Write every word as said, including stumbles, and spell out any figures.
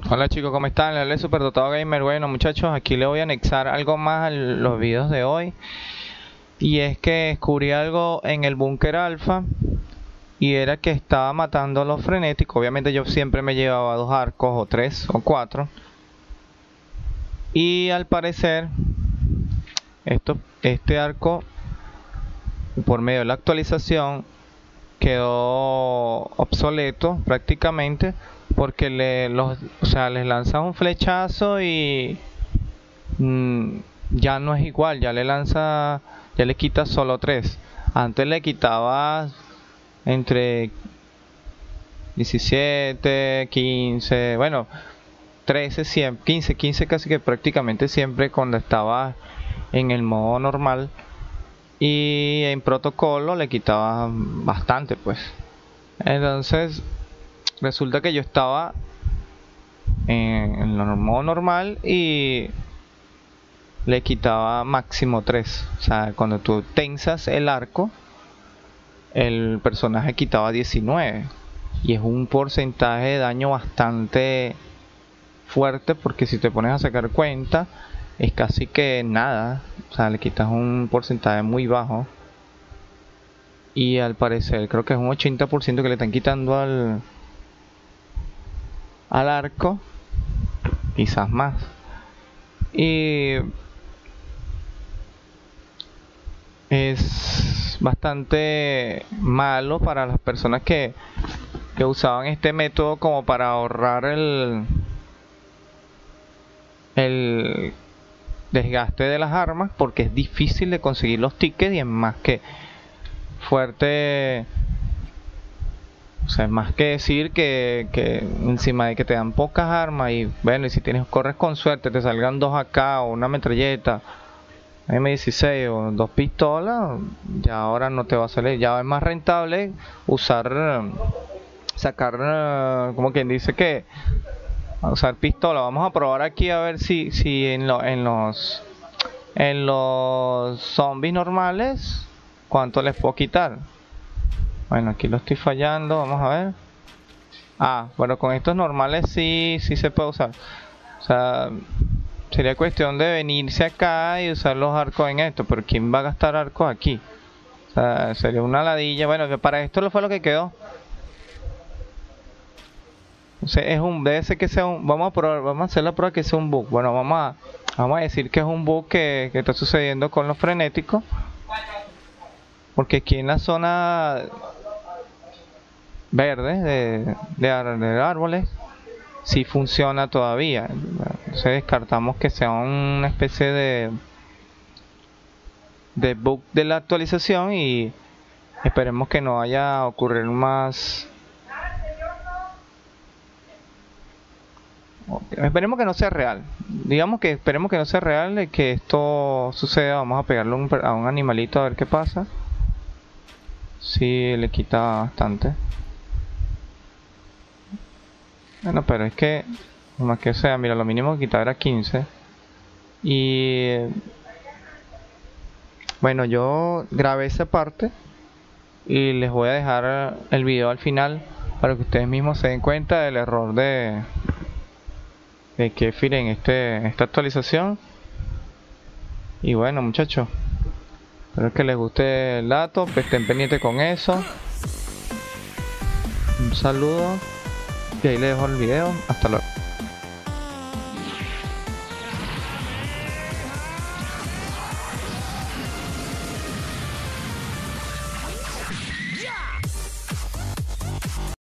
Hola chicos, ¿cómo están? Les habla el Superdotado Gamer. Bueno muchachos, aquí les voy a anexar algo más a los videos de hoy. Y es que descubrí algo en el búnker alfa. Y era que estaba matando a los frenéticos. Obviamente yo siempre me llevaba dos arcos, o tres, o cuatro. Y al parecer, esto, este arco, por medio de la actualización, quedó obsoleto prácticamente. Porque le, los, o sea, les lanzas un flechazo y mmm, ya no es igual, ya le lanza, ya le quitas solo tres. Antes le quitabas entre diecisiete, quince, bueno, trece, siempre, quince, quince casi que prácticamente siempre cuando estaba en el modo normal. Y en protocolo le quitaba bastante, pues. Entonces resulta que yo estaba en, en el modo normal y le quitaba máximo tres. O sea, cuando tú tensas el arco, el personaje quitaba diecinueve. Y es un porcentaje de daño bastante fuerte, porque si te pones a sacar cuenta, es casi que nada. O sea, le quitas un porcentaje muy bajo. Y al parecer creo que es un ochenta por ciento que le están quitando al al arco, quizás más. Y es bastante malo para las personas que, que usaban este método como para ahorrar el el desgaste de las armas, porque es difícil de conseguir los tickets y es más que fuerte. O sea, es más que decir que, que encima de que te dan pocas armas y bueno, y si tienes corres con suerte te salgan dos A K o una metralleta M dieciséis o dos pistolas, ya ahora no te va a salir. Ya es más rentable usar, sacar, como quien dice que usar pistola. Vamos a probar aquí a ver si, si en, lo, en los en los zombies normales cuánto les puedo quitar. Bueno, aquí lo estoy fallando, vamos a ver. Ah, bueno, con estos normales sí, sí se puede usar. O sea, sería cuestión de venirse acá y usar los arcos en esto. Pero ¿quién va a gastar arcos aquí? O sea, sería una ladilla. Bueno, que para esto lo fue lo que quedó. O sea, es un, debe ser que sea un, vamos a probar, vamos a hacer la prueba que sea un bug. Bueno, vamos a, vamos a decir que es un bug que, que está sucediendo con los frenéticos. Porque aquí en la zona verde de, de, de árboles si sí funciona todavía. Entonces descartamos que sea una especie de de bug de la actualización y esperemos que no vaya a ocurrir más. Esperemos que no sea real. Digamos que esperemos que no sea real de que esto suceda. Vamos a pegarle un, a un animalito a ver qué pasa. Si sí, le quita bastante. Bueno, pero es que, más que sea, mira, lo mínimo que quitaba era quince. Y bueno, yo grabé esa parte y les voy a dejar el video al final para que ustedes mismos se den cuenta del error de de Kefir en este esta actualización. Y bueno, muchachos, espero que les guste el dato, que estén pendientes con eso. Un saludo y ahí les dejo el video. Hasta luego.